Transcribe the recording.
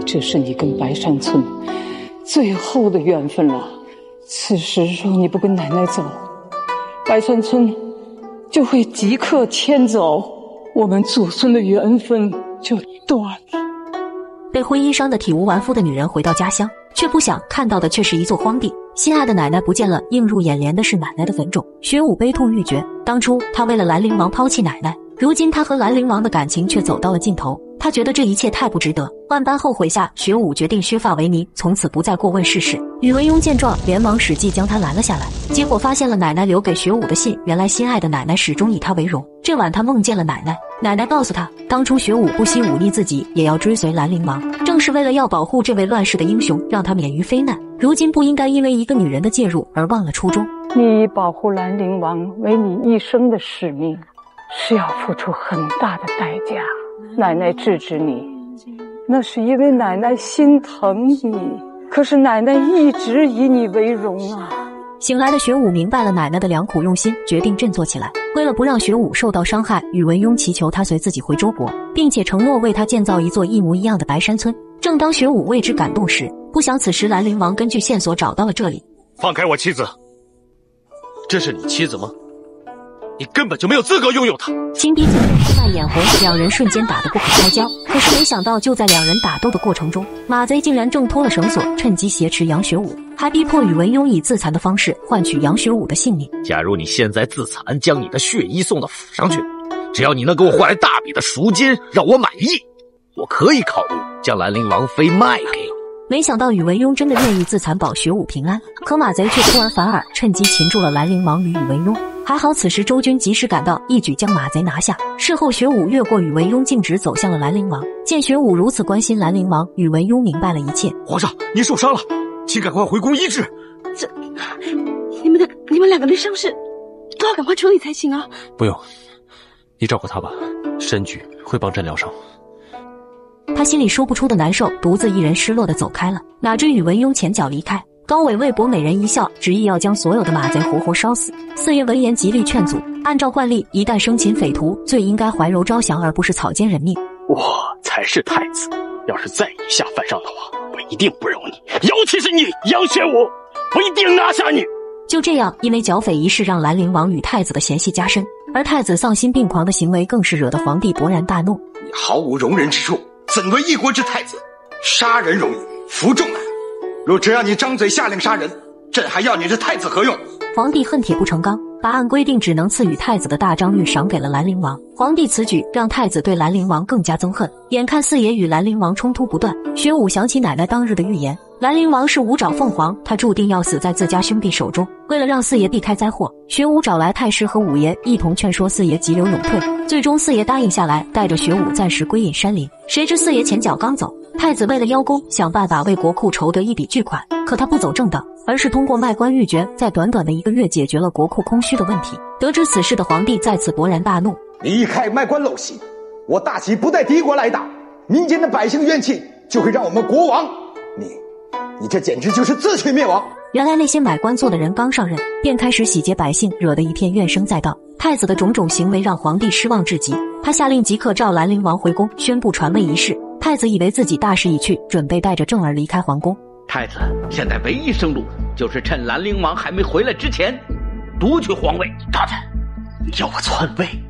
这是你跟白山村最后的缘分了。此时若你不跟奶奶走，白山村就会即刻迁走，我们祖孙的缘分就断了。 被婚姻伤得体无完肤的女人回到家乡，却不想看到的却是一座荒地。心爱的奶奶不见了，映入眼帘的是奶奶的坟冢。学武悲痛欲绝，当初他为了兰陵王抛弃奶奶，如今他和兰陵王的感情却走到了尽头。他觉得这一切太不值得，万般后悔下，学武决定削发为尼，从此不再过问世事。宇文邕见状，连忙使计将他拦了下来，结果发现了奶奶留给学武的信。原来心爱的奶奶始终以他为荣。这晚他梦见了奶奶，奶奶告诉他，当初学武不惜忤逆自己，也要追随兰陵王，正是为了要保护这位乱世的英雄，让他免于非难。如今不应该因为一个女人的介入而忘了初衷。 你以保护兰陵王为你一生的使命，是要付出很大的代价。奶奶制止你，那是因为奶奶心疼你，可是奶奶一直以你为荣啊。 醒来的学武明白了奶奶的良苦用心，决定振作起来。为了不让学武受到伤害，宇文邕祈求他随自己回周国，并且承诺为他建造一座一模一样的白山村。正当学武为之感动时，不想此时兰陵王根据线索找到了这里。 放开我妻子！这是你妻子吗？你根本就没有资格拥有她。 心逼紧，出卖眼红，两人瞬间打得不可开交。可是没想到，就在两人打斗的过程中，马贼竟然挣脱了绳索，趁机挟持杨学武，还逼迫宇文邕以自残的方式换取杨学武的性命。 假如你现在自残，将你的血衣送到府上去，只要你能给我换来大笔的赎金，让我满意，我可以考虑将兰陵王妃卖给你。 没想到宇文邕真的愿意自残保学武平安，可马贼却突然反耳，趁机擒住了兰陵王与宇文邕。还好此时周军及时赶到，一举将马贼拿下。事后学武越过宇文邕，径直走向了兰陵王。见学武如此关心兰陵王，宇文邕明白了一切。 皇上，您受伤了，请赶快回宫医治。 你们两个的伤势都要赶快处理才行啊。 不用，你照顾他吧，申举会帮朕疗伤。 他心里说不出的难受，独自一人失落地走开了。哪知宇文邕前脚离开，高伟为博美人一笑，执意要将所有的马贼活活烧死。四爷闻言极力劝阻，按照惯例，一旦生擒匪徒，最应该怀柔招降，而不是草菅人命。 我才是太子，要是再以下犯上的话，我一定不容你，尤其是你杨学武，我一定拿下你。 就这样，因为剿匪一事让兰陵王与太子的嫌隙加深，而太子丧心病狂的行为更是惹得皇帝勃然大怒。 你毫无容人之处，怎为一国之太子？杀人容易，服众难。若只要你张嘴下令杀人，朕还要你这太子何用？ 皇帝恨铁不成钢，把按规定只能赐予太子的大章谕赏给了兰陵王。皇帝此举让太子对兰陵王更加憎恨。眼看四爷与兰陵王冲突不断，学武想起奶奶当日的预言，兰陵王是五爪凤凰，他注定要死在自家兄弟手中。为了让四爷避开灾祸，学武找来太师和五爷一同劝说四爷急流勇退。最终四爷答应下来，带着学武暂时归隐山林。谁知四爷前脚刚走，太子为了邀功，想办法为国库筹得一笔巨款。可他不走正道，而是通过卖官鬻爵，在短短的1个月解决了国库空虚的问题。得知此事的皇帝再次勃然大怒， 离开卖官陋习，我大齐不带敌国来打，民间的百姓怨气就会让我们国亡。你这简直就是自取灭亡。 原来那些买官做的人刚上任，便开始洗劫百姓，惹得一片怨声载道。太子的种种行为让皇帝失望至极，他下令即刻召兰陵王回宫，宣布传位仪式。太子以为自己大势已去，准备带着正儿离开皇宫。 太子现在唯一生路，就是趁兰陵王还没回来之前，夺取皇位。 大胆，要我篡位？